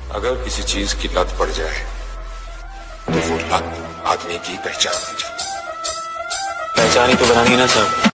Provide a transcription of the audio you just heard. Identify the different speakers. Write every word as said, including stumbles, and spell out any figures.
Speaker 1: अगर किसी चीज की लत पड़ जाए तो वो लत आदमी की पहचान बन जाती।
Speaker 2: पहचान ही तो बनानी है ना साहब।